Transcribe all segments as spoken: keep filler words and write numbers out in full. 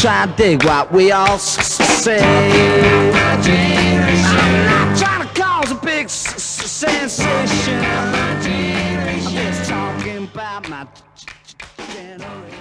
try to dig what we all say. I'm not trying to cause a big s s sensation. I'm just talking about my generation.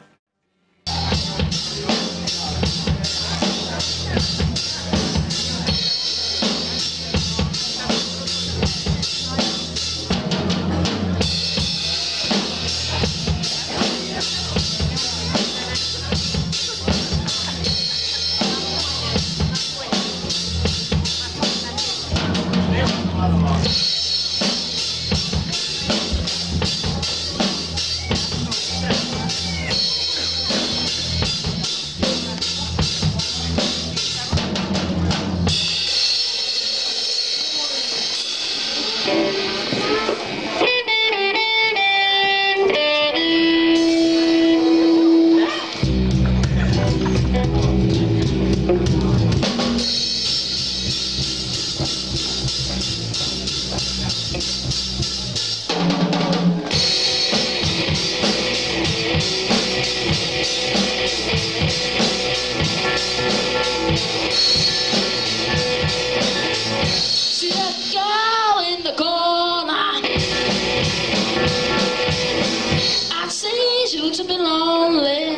To be lonely.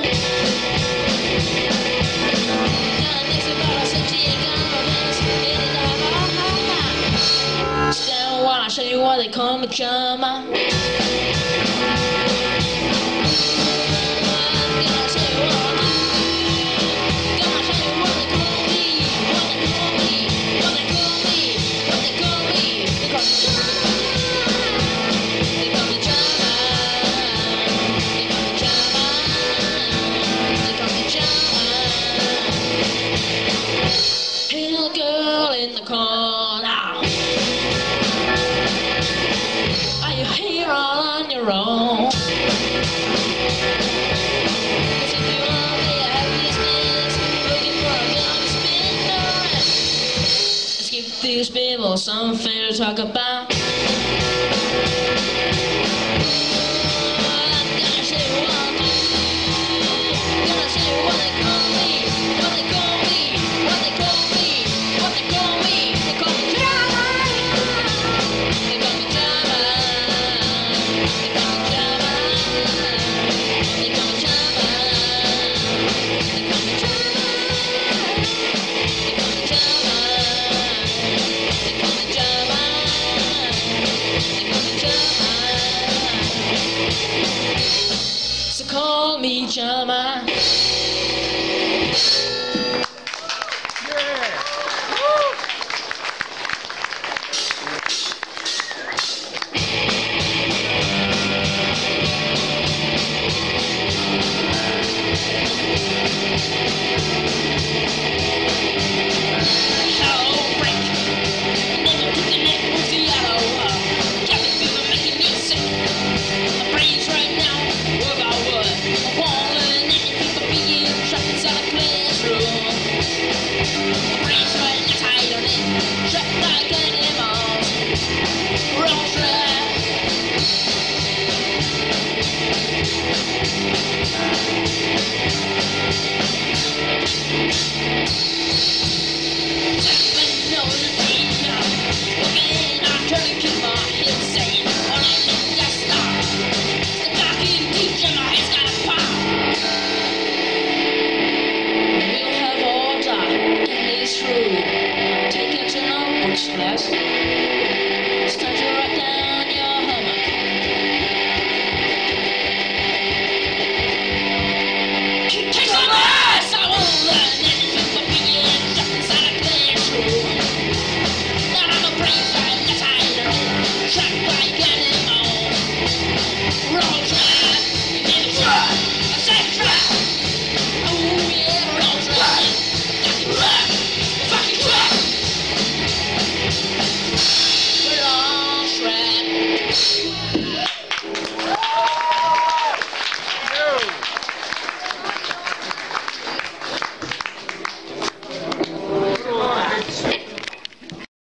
Stand while I show you what they call me chama. Girl in the corner, are you here all on your own? 'Cause if you want the happiest minutes, looking for a girl to spend the rest, let's give these people something to talk about. So call me Chama.